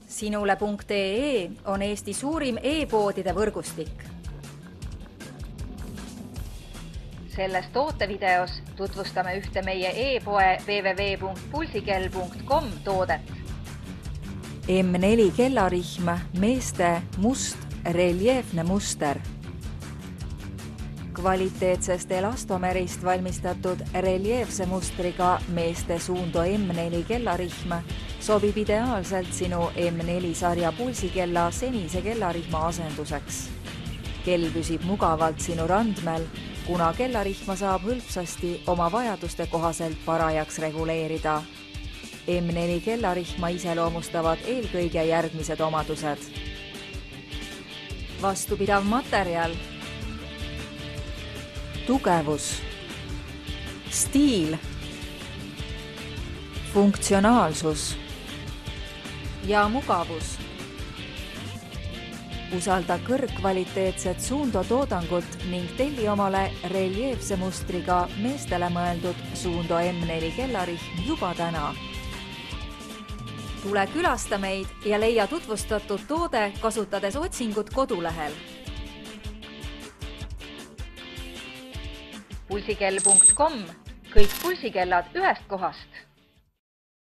Sinule.ee on Eesti suurim e-poodide võrgustik. Selles tootevideos tutvustame ühte meie e-poe www.pulsikell.com toodet. M4 kellarihm, meeste must reljeefne muster. Kvaliteetsest elastomerist valmistatud reljeefse mustriga meeste Suundo M4 kellarihm sobib ideaalselt sinu M4 sarja pulsikella senise kellarihma asenduseks. Kell püsib mugavalt sinu randmel, kuna kellarihma saab hõlpsasti oma vajaduste kohaselt parajaks reguleerida. M4 kellarihma iseloomustavad eelkõige järgmised omadused. Vastupidav materjal, tugevus, stiil, funktsionaalsus ja mugavus. Usalda kõrgkvaliteetset Suundo toodangut ning telli omale reljeefse mustriga meestele mõeldud Suundo M4 kellarihm juba täna. Tule külasta meid ja leia tutvustatud toode kasutades otsingut kodulehel. Pulsikell.com, kõik pulsikellad ühest kohast.